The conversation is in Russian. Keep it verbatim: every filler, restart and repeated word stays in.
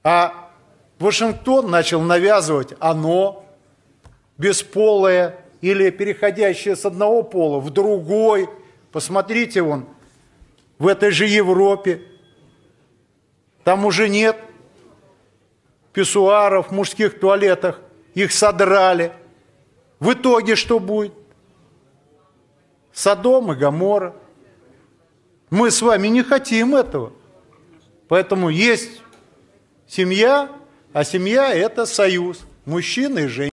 А Вашингтон начал навязывать оно, бесполое или переходящее с одного пола в другой. Посмотрите, вон, в этой же Европе, там уже нет писсуаров в мужских туалетах, их содрали. В итоге что будет? Содом и Гоморра. Мы с вами не хотим этого. Поэтому есть семья, а семья – это союз мужчины и женщины.